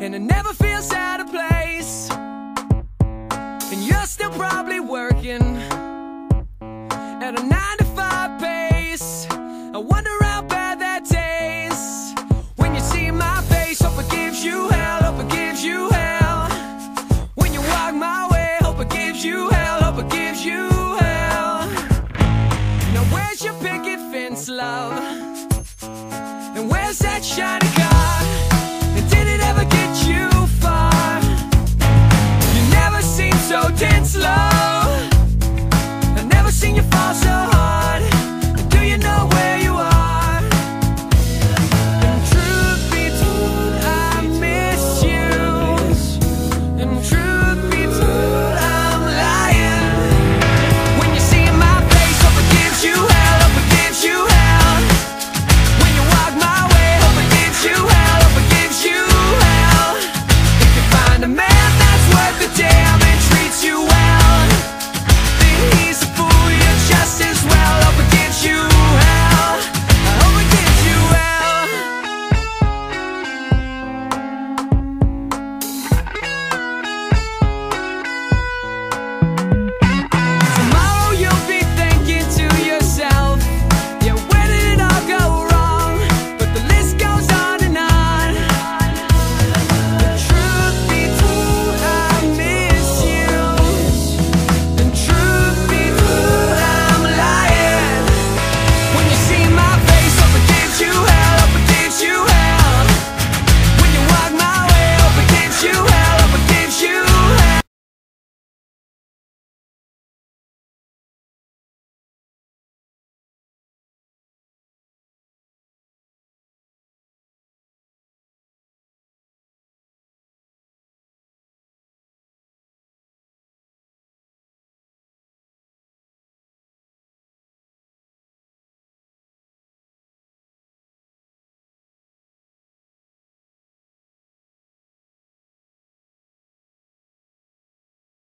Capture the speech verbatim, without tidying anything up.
and it never feels out of place. And you're still probably working at a nine to five pace. I wonder how bad that tastes when you see my face. Hope it gives you hell, hope it gives you hell. When you walk my way, hope it gives you hell, hope it gives you hell. Now where's your picket fence, love? And where's that shiny